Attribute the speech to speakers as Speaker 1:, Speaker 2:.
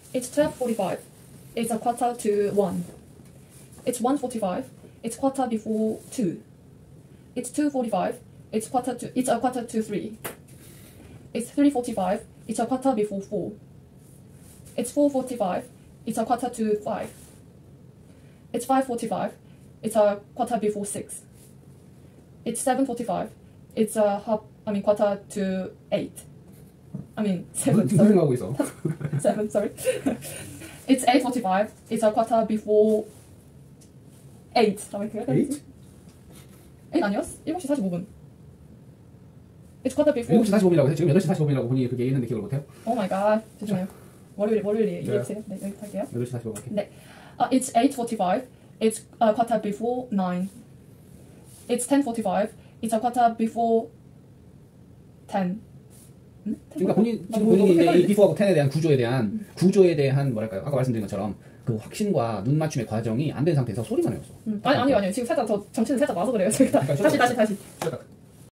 Speaker 1: It's 12:45. It's a quarter to 1. It's 1:45. It's quarter before 2. It's 2:45. It's a quarter to 3. It's 3:45. It's a quarter before 4. It's 4:45. It's a quarter to 5. It's 5:45. It's a quarter before 6. It's 7:45. It's quarter to 8. 7. Sorry.
Speaker 2: 하고 있어.
Speaker 1: 7. Sorry. It's 8:45. It's a quarter before 8.
Speaker 2: 8?
Speaker 1: 8 아니었어? 7시 45분. It's quarter before.
Speaker 2: 7시 45분이라고 해서 지금 8시 45분이라고 본인이 그렇게 얘기했는데 기억을 못해요?
Speaker 1: Oh my god. 죄송해요. 월요일에 얘기해주세요. 네, 여기 할게요.
Speaker 2: 8시 45분 할게요.
Speaker 1: 네. It's 8:45. It's a quarter before 9. It's 10:45. It's a quarter before 10.
Speaker 2: 그러니까 본인이 이 before하고 10에 대한 구조에 대한 뭐랄까요? 아까 말씀드린 것처럼 그 확신과 눈 맞춤의 과정이 안 된 상태에서 소리만 해왔어.
Speaker 1: 아니요. 지금 살짝 더 정신을 살짝 놔서 그래요. 저희가 다시.
Speaker 2: 쉬었다.